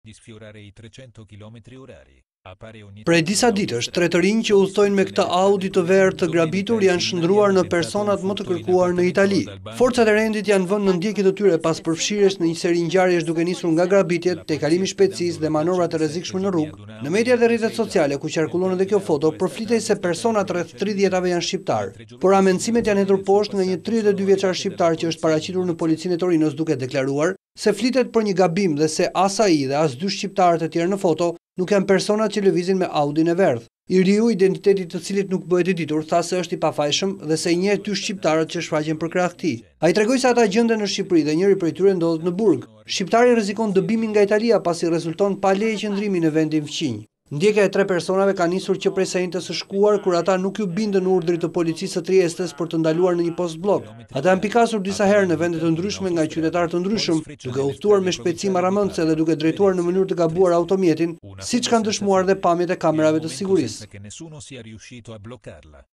Prej disa ditësh, 3 të rinj që udhtojnë me këtë Audi të verdhë të grabitur janë shndruar në personat më të kërkuar në Itali. Forcat e rendit janë vënë në ndjekje të tyre pas përfshirjes në një seri ngjarjesh duke nisur nga grabitjet, tejkalimi i shpejtësisë dhe manovrat e rrezikshme në rrugë. Në media dhe rrjetet sociale ku qarkullon edhe kjo foto, përflitej se personat rreth 30-tave janë shqiptar, por amendimet janë hedhur poshtë nga një 32 vjeçar shqiptar që është paraqitur në policinë e Torinos duke deklaruar se flitet për një gabim dhe se as ai dhe as dy shqiptarët e tjerë në foto nuk janë personat që lëvizin me Audin e verdhë. I riu, identiteti të cilit nuk bëhet i ditur, tha se është i pafajshëm dhe se i njeh dy shqiptarët që shfaqen për krah këtij. Ai tregoi se ata gjenden në Shqipëri dhe njëri prej tyre ndodhet në burg. Shqiptari rrezikon dëbimin nga Italia pasi rezulton pa leje qëndrimi në vendin fqinj. Ndjekja e 3 personave ka nisur që prej shenjtës së shkuar kur ata nuk ju bindën urdhrit të policisë së Triestes për të ndaluar në një post blok. Ata janë pikasur disa herë në vende të ndryshme nga qytetarë të ndryshëm, duke udhëtuar me shpejtësi marramëndse dhe duke drejtuar në mënyrë të gabuar automjetin, siç kanë dëshmuar dhe pamjet e kamerave të sigurisë.